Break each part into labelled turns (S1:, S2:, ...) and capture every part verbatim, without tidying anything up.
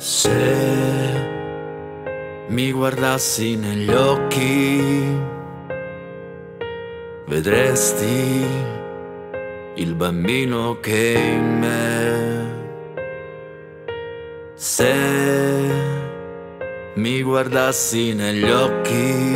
S1: Se mi guardassi negli occhi, vedresti il bambino che è in me. Se mi guardassi negli occhi,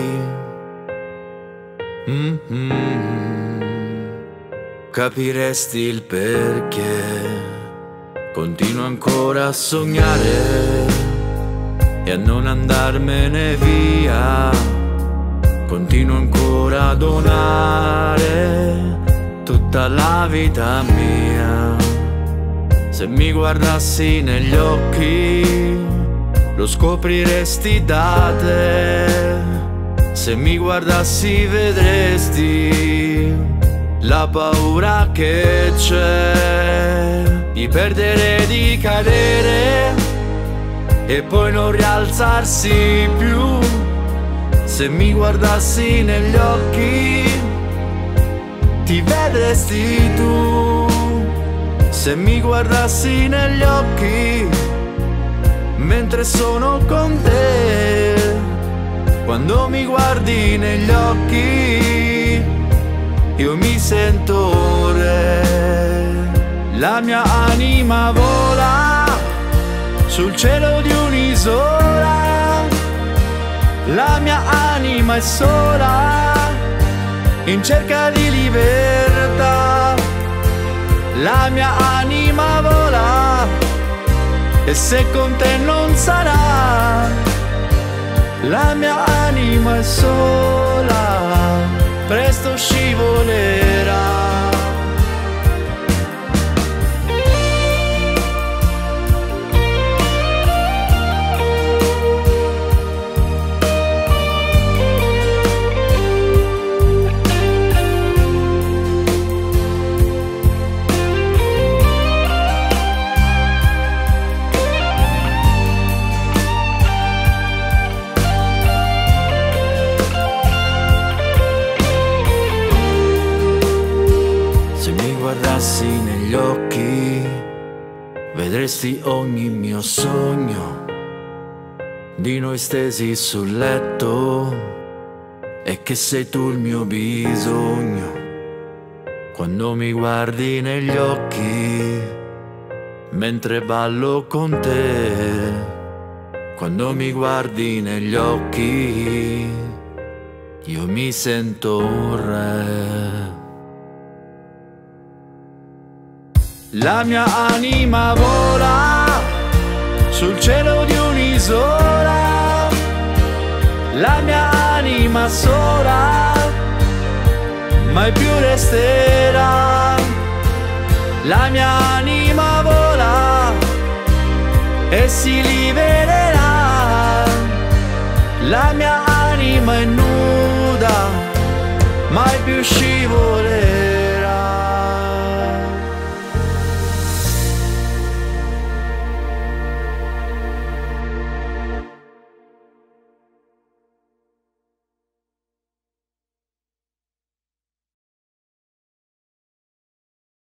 S1: mm-hmm, capiresti il perché continuo ancora a sognare e a non andarmene via. Continuo ancora a donare tutta la vita mia. Se mi guardassi negli occhi, lo scopriresti da te. Se mi guardassi vedresti la paura che c'è di perdere, di cadere e poi non rialzarsi più. Se mi guardassi negli occhi, ti vedresti tu. Se mi guardassi negli occhi, mentre sono con te. Quando mi guardi negli occhi, io mi sento re. La mia anima vola sul cielo di un'isola. La mia anima è sola, in cerca di libertà. La mia anima vola, e se con te non sarà. La mia anima è sola, presto scivolerà. Guardassi negli occhi, vedresti ogni mio sogno di noi stesi sul letto, e che sei tu il mio bisogno. Quando mi guardi negli occhi, mentre ballo con te. Quando mi guardi negli occhi, io mi sento un re. La mia anima vola sul cielo di un'isola. La mia anima sola mai più resterà. La mia anima vola e si libererà. La mia anima è nuda, mai più scivolerà.